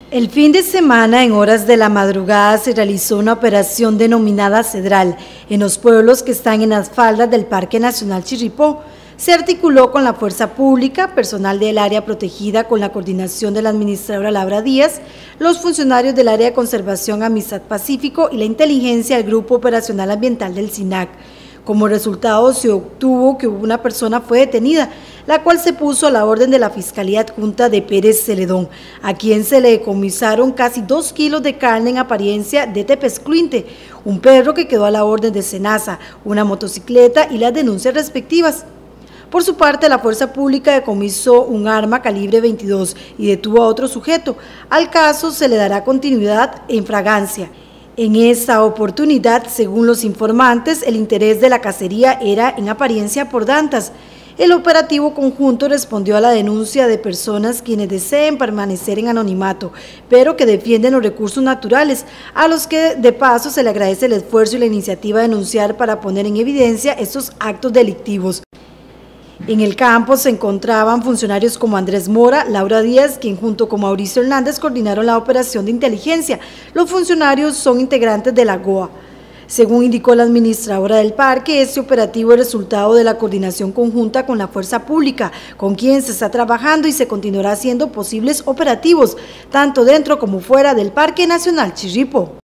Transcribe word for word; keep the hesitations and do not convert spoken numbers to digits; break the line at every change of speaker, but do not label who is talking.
El fin de semana, en horas de la madrugada, se realizó una operación denominada Cedral en los pueblos que están en las faldas del Parque Nacional Chirripó. Se articuló con la fuerza pública, personal del área protegida con la coordinación de la administradora Laura Díaz, los funcionarios del área de conservación Amistad Pacífico y la inteligencia del Grupo Operacional Ambiental del SINAC. Como resultado se obtuvo que una persona fue detenida, la cual se puso a la orden de la Fiscalía Adjunta de Pérez Celedón, a quien se le decomisaron casi dos kilos de carne en apariencia de tepezcluinte, un perro que quedó a la orden de Senasa, una motocicleta y las denuncias respectivas. Por su parte, la fuerza pública decomisó un arma calibre veintidós y detuvo a otro sujeto. Al caso se le dará continuidad en fragancia. En esta oportunidad, según los informantes, el interés de la cacería era en apariencia por dantas. El operativo conjunto respondió a la denuncia de personas quienes deseen permanecer en anonimato, pero que defienden los recursos naturales, a los que de paso se le agradece el esfuerzo y la iniciativa de denunciar para poner en evidencia estos actos delictivos. En el campo se encontraban funcionarios como Andrés Mora, Laura Díaz, quien junto con Mauricio Hernández coordinaron la operación de inteligencia. Los funcionarios son integrantes de la G O A. Según indicó la administradora del parque, este operativo es resultado de la coordinación conjunta con la fuerza pública, con quien se está trabajando y se continuará haciendo posibles operativos, tanto dentro como fuera del Parque Nacional Chirripó.